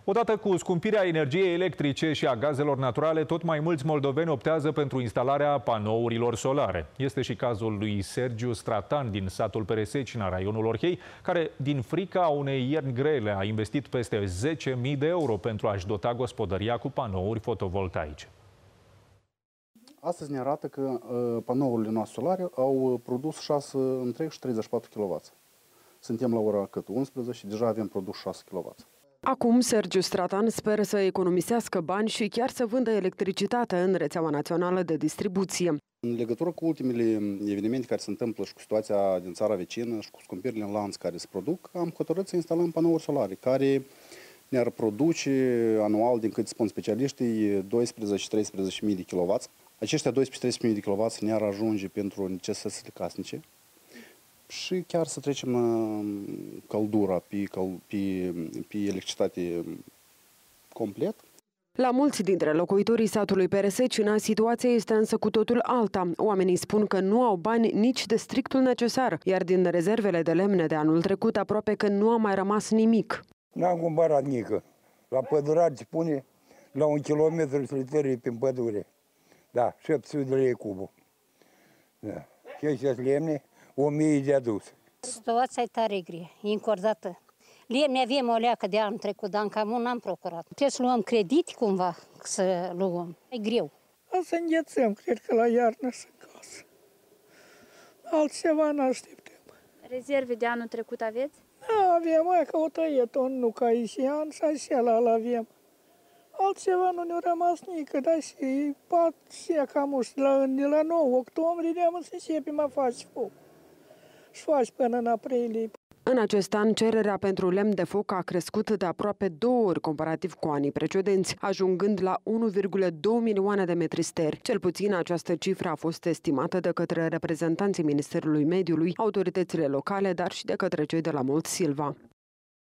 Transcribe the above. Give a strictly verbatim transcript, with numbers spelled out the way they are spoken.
Odată cu scumpirea energiei electrice și a gazelor naturale, tot mai mulți moldoveni optează pentru instalarea panourilor solare. Este și cazul lui Sergiu Stratan din satul Peresecina, raionul Orhei, care, din frica unei ierni grele, a investit peste zece mii de euro pentru a-și dota gospodăria cu panouri fotovoltaice. Astăzi ne arată că uh, panourile noastre solare au produs șase întreg și treizeci și patru kilowați. Suntem la ora cât unsprezece și deja avem produs șase kilowați. Acum, Sergiu Stratan speră să economisească bani și chiar să vândă electricitate în rețeaua națională de distribuție. În legătură cu ultimele evenimente care se întâmplă și cu situația din țara vecină și cu scumpirile în lanț care se produc, am hotărât să instalăm panouri solare care ne-ar produce anual, din cât spun specialiștii, doisprezece treisprezece mii de kilowați. Aceștia doisprezece treisprezece mii de kilowați ne-ar ajunge pentru necesitățile casnice și chiar să trecem căldura pe, pe, pe electricitate complet. La mulți dintre locuitorii satului Peresecina, situația este însă cu totul alta. Oamenii spun că nu au bani nici de strictul necesar, iar din rezervele de lemne de anul trecut aproape că nu a mai rămas nimic. N-am cumpărat nică. La pădurar îți pune la un kilometru să le tărie prin pădure. Da, șapte sute de lei cubul. Da. Chestia lemne, o mie de adus. Situația e tare grea, e încordată. Lemne avem o leacă de anul trecut, dar încă n-am procurat. Trebuie să luăm credit cumva, să luăm. E greu. O să înghețăm, cred că la iarnă să casă. Altceva n-așteptăm. Rezerve de anul trecut aveți? Da, avem, mai că o tăie ton, nu ca și an, și așa la avem. Altceva nu ne-a rămas nică, dar și pat, și cam uși, la, de la nouă octombrie ne-am să începem a face foc. Și faci până în aprilie. În acest an, cererea pentru lemn de foc a crescut de aproape două ori comparativ cu anii precedenți, ajungând la unu virgulă doi milioane de metri steri. Cel puțin această cifră a fost estimată de către reprezentanții Ministerului Mediului, autoritățile locale, dar și de către cei de la Mult Silva.